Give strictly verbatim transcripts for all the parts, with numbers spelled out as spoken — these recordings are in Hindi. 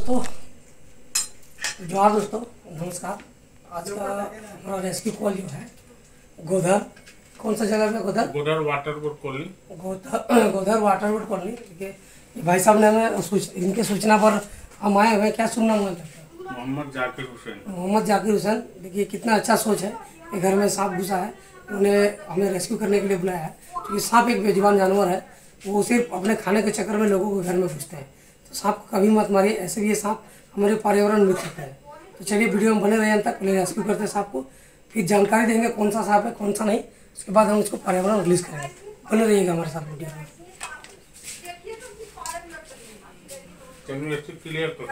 दोस्तों, जोहार दोस्तों, नमस्कार। आज का हमारा रेस्क्यू कॉल जो है गोधर, कौन सा जगह पे? Godhar Godhar Waterwood colony. Godhar Godhar Waterwood colony. देखिए भाई साहब ने हमें सूच, इनके सूचना पर हम आए हुए। क्या सुनना हुआ? मोहम्मद जाकिर हुसैन। मोहम्मद जाकिर हुसैन। देखिए कितना अच्छा सोच है कि घर में सांप घुसा है, उन्हें हमें रेस्क्यू करने के लिए बुलाया है। क्योंकि सांप एक बेजुबान जानवर है, वो सिर्फ अपने खाने के चक्कर में लोगों के घर में घुसते हैं। तो सांप को कभी मत मारिए, ऐसे भी ये सांप हमारे पर्यावरण मित्र है। तो चलिए वीडियो में बने रहिए अंत तक। पहले रेस्क्यू करते हैं सांप को, फिर जानकारी देंगे कौन सा सांप है कौन सा नहीं, उसके बाद हम उसको पर्यावरण रिलीज करेंगे। बने रहिएगा हमारे साथ वीडियो में। क्लियर कर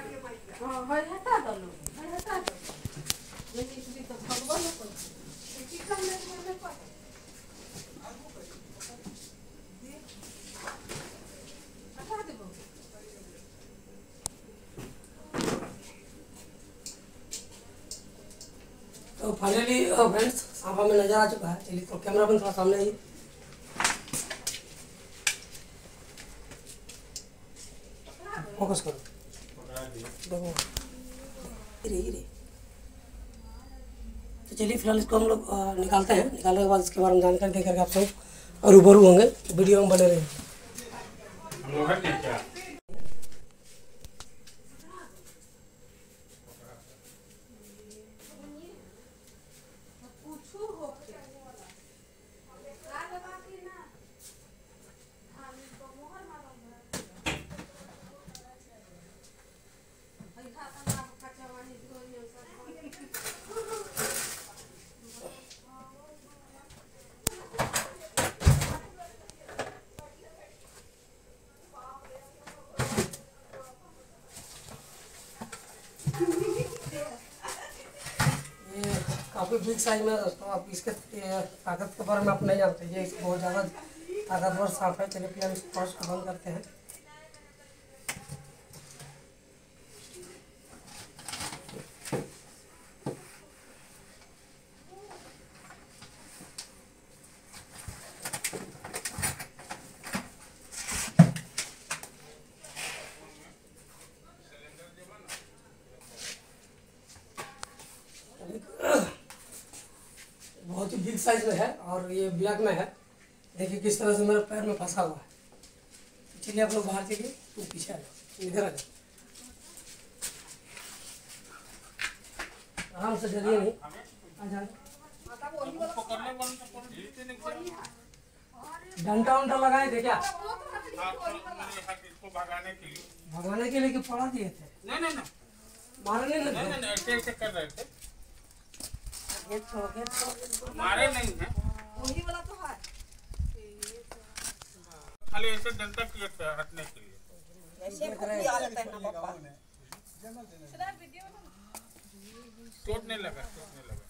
तो फाइनली फ्रेंड्स सांप हमें नजर आ चुका है। चलिए तो कैमरा बंद, थोड़ा सामने आइए। फोकस करो, देखो गिरे गिरे। तो चलिए फिलहाल इसको हम लोग निकालते हैं। निकालने के बाद इसके बारे में जानकारी दे करके आप सब रूबरू होंगे। वीडियो में बने रहिए। काफ़ी बिग साइज में दोस्तों, आप इसके ताकत के बारे में आप नहीं जानते। ये बहुत ज़्यादा ताकतवर सांप है। चलिए फिर हम इसको फर्स्ट को बंद करते हैं। बहुत ही बिग साइज में है और ये ब्लैक में है। देखिए किस तरह से मेरे पैर में फंसा हुआ है। चलिए आप लोग बाहर चलिए, तो पीछे आ जाओ, इधर आ जाओ, आराम से, डरिए नहीं, आ जाओ। डंडा उंडा लगाए थे क्या? भगाने के लिए भगाने के लिए कि पड़ा दिए थे? नहीं नहीं नहीं, मारने नहीं, नहीं नहीं, ऐसे ऐसे कर रहे थे। गेट छोड़ो, गेट छोड़ो। मारे नहीं है, वही वाला तो है। खाली ऐसे डंडा किए थे हटने के लिए। ऐसे खुद आ लेता है ना पापा। चोट नहीं लगा, चोट नहीं लगा।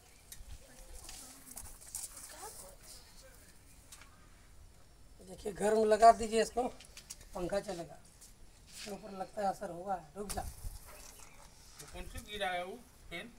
देखिए घर में लगा दीजिए इसको, पंखा चलेगा। इसके ऊपर लगता है असर होगा। रुक जा। कौन सी गिरा है वो पेन?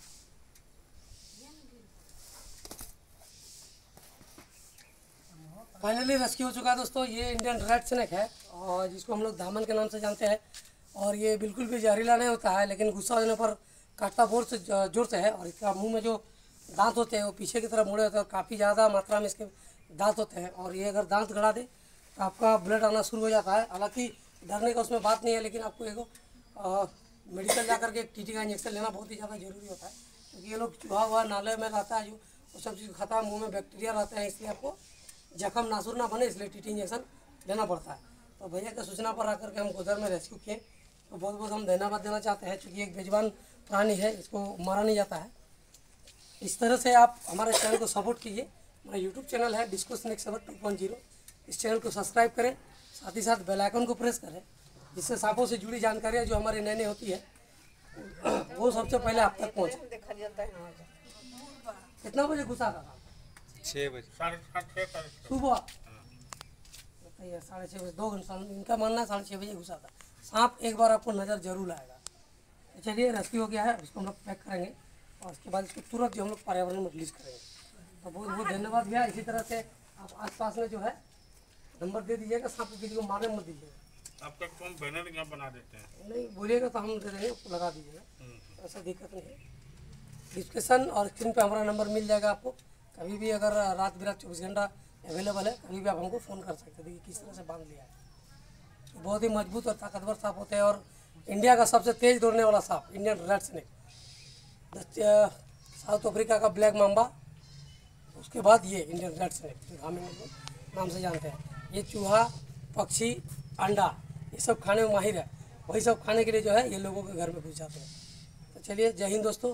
फाइनली रेस्क्यू हो चुका है दोस्तों। ये इंडियन रेड स्नेक है और जिसको हम लोग धामन के नाम से जानते हैं। और ये बिल्कुल भी जहरीला नहीं होता है, लेकिन गुस्सा होने पर काटता बोर से जोर से है। और इसका मुंह में जो दांत होते हैं वो पीछे की तरफ मुड़े होते हैं और काफ़ी ज़्यादा मात्रा में इसके दांत होते हैं। और ये अगर दांत गड़ा दे तो आपका ब्लड आना शुरू हो जाता है। हालांकि डरने का उसमें बात नहीं है, लेकिन आपको एक मेडिकल जा करके टीटी का इंजेक्शन लेना बहुत ही ज़्यादा जरूरी होता है। क्योंकि ये लोग चूहा हुआ नाले में रहता है, जो वो सब चीज़ खाता है, मुँह में बैक्टीरिया रहता है, इसलिए आपको जख्म नासूर ना बने, इसलिए टीटी इंजेक्शन लेना पड़ता है। तो भैया की सूचना पर आकर के हम गोधर में रेस्क्यू किए, तो बहुत बहुत हम धन्यवाद देना चाहते हैं। क्योंकि एक बेजुबान प्राणी है, इसको मारा नहीं जाता है। इस तरह से आप हमारे चैनल को सपोर्ट कीजिए। हमारा यूट्यूब चैनल है disco snake seven two point zero. इस चैनल को सब्सक्राइब करें, साथ ही साथ बेल आइकन को प्रेस करें, जिससे सांपों से जुड़ी जानकारियाँ जो हमारी नई नई होती है वो सबसे पहले आप तक पहुँचे। कितना बजे घुसा था? छः बजे, साढ़े छः सुबह। बताइए, साढ़े छः बजे, दो घंटा इनका मानना है, साढ़े छः बजे घुसा था। सांप एक बार आपको नज़र जरूर आएगा। तो चलिए रेस्क्यू हो गया है, इसको हम लोग पैक करेंगे और उसके बाद इसको तुरंत जो हम लोग पर्यावरण में रिलीज करेंगे। तो बहुत बहुत धन्यवाद भैया। इसी तरह से आप आसपास में जो है नंबर दे दीजिएगा, सांप को किसी को मारने मत दीजिएगा। आपका कौन बैनर यहाँ बना देते हैं? नहीं बोलिएगा तो हम दे देंगे, आपको लगा दीजिएगा, हम्म। ऐसा दिक्कत नहीं है। डिस्क्रिप्शन और स्क्रीन पे हमारा नंबर मिल जाएगा आपको। कभी भी अगर रात बिरात चौबीस घंटा अवेलेबल है, कभी भी आप हमको फ़ोन कर सकते हैं। देखिए किस तरह से बांध लिया है, तो बहुत ही मजबूत और ताकतवर सांप होते हैं। और इंडिया का सबसे तेज दौड़ने वाला सांप Indian red snake, South Africa का ब्लैक माम्बा, उसके बाद ये इंडियन रेड स्नेक जो हम नाम से जानते हैं। ये चूहा, पक्षी, अंडा ये सब खाने में माहिर है, वही सब खाने के लिए जो है ये लोगों के घर में घुस जाते हैं। तो चलिए, जय हिंद दोस्तों।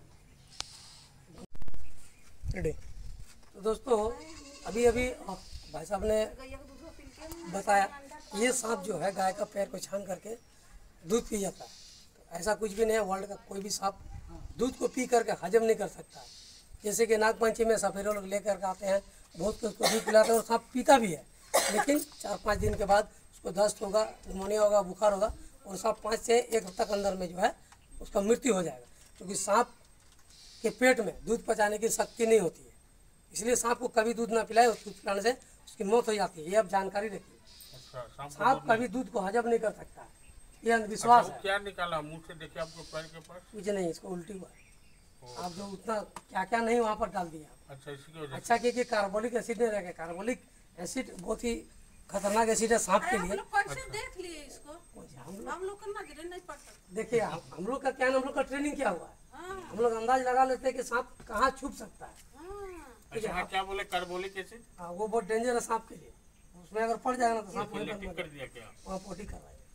तो दोस्तों अभी अभी भाई साहब ने बताया, ये सांप जो है गाय का पैर को छान करके दूध पी जाता है। तो ऐसा कुछ भी नहीं है, वर्ल्ड का कोई भी सांप दूध को पी करके हजम नहीं कर सकता है। जैसे कि नागपंचमी में सफेरे लोग लेकर के आते हैं, बहुत कुछ उसको दूध पिलाते हैं और सांप पीता भी है, लेकिन चार पाँच दिन के बाद उसको दस्त होगा, निमोनिया होगा, बुखार होगा और सांप पाँच से एक हफ्ते के अंदर में जो है उसका मृत्यु हो जाएगा, क्योंकि सांप के पेट में दूध पचाने की शक्ति नहीं होती है। इसलिए सांप को कभी दूध ना पिलाए, दूध पिलाने से उसकी मौत हो जाती है। ये आप जानकारी रखिए। अच्छा, सांप को सांप दूध कभी दूध को हजम नहीं कर सकता है, ये अंधविश्वास वो है। क्या निकाला मुंह से? देखिए आपके पैर के पास। कुछ नहीं, इसको उल्टी हुआ है। आप जो उतना क्या क्या नहीं वहाँ पर डाल दिया आप। अच्छा, इसी की वजह अच्छा कि कार्बोलिक एसिड नहीं रहेगा। कार्बोलिक एसिड बहुत ही खतरनाक एसिड है सांप के हम लिए। लोग कैसे देख लिए इसको? हम लोग हम लोग को नजर नहीं पड़ता। देखिए, हम हम लोग का क्या है, हम लोग का ट्रेनिंग क्या हुआ है, हाँ, हम लोग अंदाज लगा लेते हैं कि सांप कहाँ छुप सकता है। हाँ। अच्छा, हाँ, क्या बोले? कार्बोलिक एसिड हाँ, वो बहुत डेंजर है सांप के लिए। उसमें अगर पड़ जाएगा ना तो सांप वहीं पर ठीक मर कर दिया क्या? वहाँ पोटी कर रहा है।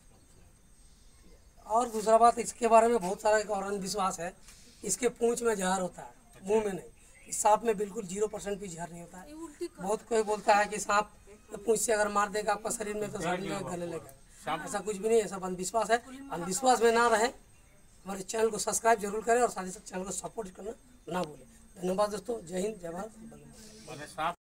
और दूसरा बात, इसके बारे में बहुत सारा एक और अंधविश्वास है, इसके पूंछ में जहर होता है, मुंह में नहीं। इस सांप में बिल्कुल जीरो परसेंट भी जहर नहीं होता है। ये उल्टी कर बहुत कोई बोलता है कि सांप पूंछ से अगर मार देगा आपका शरीर में तो साड़ी लगे, गले लगेगा। ऐसा कुछ भी नहीं है, सब अंधविश्वास है। अंधविश्वास में ना रहे, हमारे चैनल को सब्सक्राइब जरूर करें और साथ ही साथ चैनल को सपोर्ट करना ना भूलें। धन्यवाद दोस्तों, जय हिंद, जय भारत। मैंने सांप